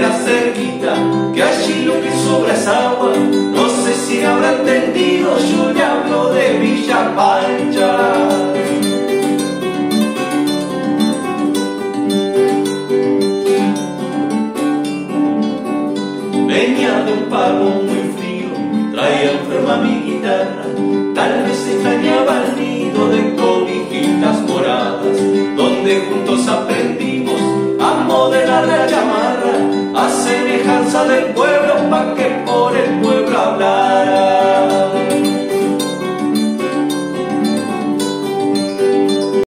la cerquita, que allí lo que sobra es agua. No sé si habrá entendido, yo le hablo de Villa Pancha. Venía de un pago muy frío, traía enferma mi guitarra, tal vez extrañaba el nido de cobijitas moradas, donde juntos aprendimos a modelar la chamarra, a semejanza del pueblo, pa' que por el pueblo hablara.